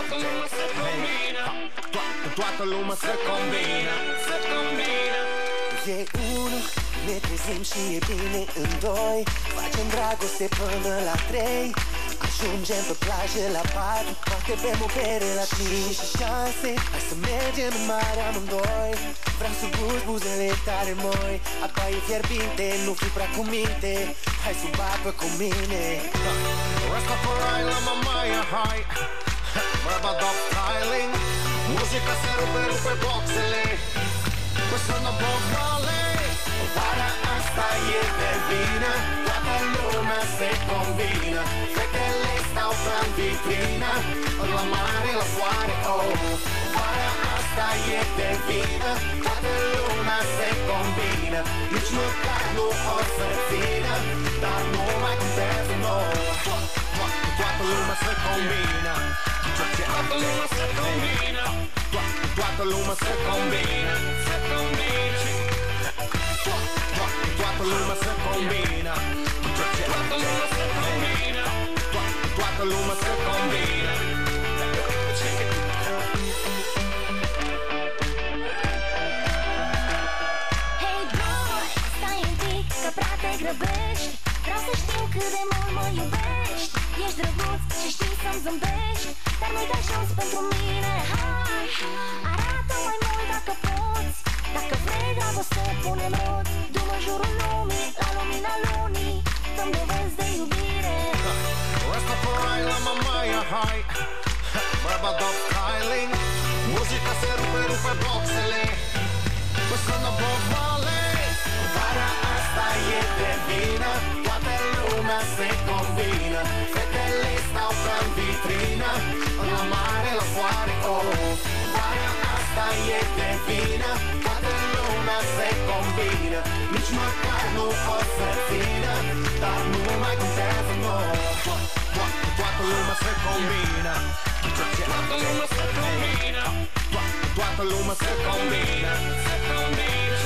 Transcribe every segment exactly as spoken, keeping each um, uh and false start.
Toată lumea se combină, toată lumea se combină, se combină. E unu, ne trezim și e bine în doi, facem dragoste până la trei, ajungem pe plajă la patru, poate bem o bere la cinci și șase. Hai să mergem în mare amândoi, vreau să gust buzele tare moi. Apa e fierbinte, nu fi prea cu minte, hai să bată cu mine. Rastafari la Mamaia High, vorba dog styling, muzica se rupe, rupe boxele, cu sună Bob Marley. Vara asta e de vină, toată lumea se combină, fetele stau în vitrină, la mare, la soare, oh. Vara asta e de vină, toată lumea se combină, nici măcar nu o să țină, dar nu mai contează nouă. Toată lumea se combină, toată lumea se combină, toată lumea se combină, se combină. Toată lumea se combină, toată lumea se combină, toată lumea se combină. Hey boy, stai un pic că prea te grăbești, vreau să știu cât de mult mă iubești. Ești drăguț și știi să-mi zâmbești, dar nu-i de ajuns pentru mine. Hai, arată mai mult dacă poți, dacă vrei dragoste pune-n roți. Du-mă în jurul lumii, la lumina lunii, dăm dovezi de iubire. Rastafari la Mamaia High, vorba dog styling, muzica se rupe, rupe boxele, cu sună Bob Marley. Vara asta e de vină, toată lumea se combină, fetele stau în vitrină, la mare, la soare, oh. Vara asta e de vină, toată lumea se combină, nici măcar nu o să țină, dar nu mai contează nouă. Toată lumea se combină, toată lumea se combină, toată lumea se combină, se combină.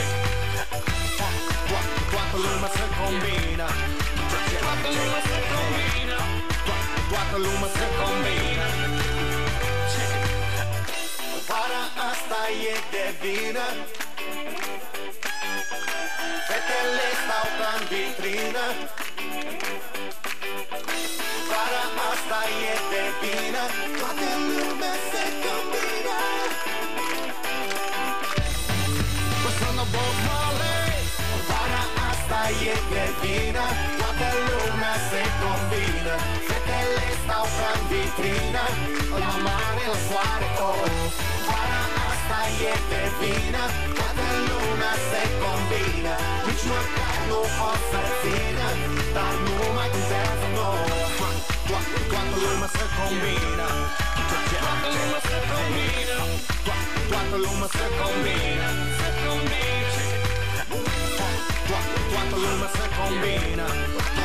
Toată lumea se combină, toată lumea se combină, toată lumea se combină. Vara asta e de vină, fetele stau în vitrină, vara asta e de vină, toată lumea se combină. Cu sună Bob Marley. Vara asta e de vină, toată lumea se combină, fetele stau în vitrină, la mare, la soare, oh. Vara asta e de vină, toată lumea se combină, nici măcar nu o să țină, dar nu mai contează nouă. Toată lumea se combină, toată lumea se combină, toată lumea se combină, se combină. Toată lumea se combină,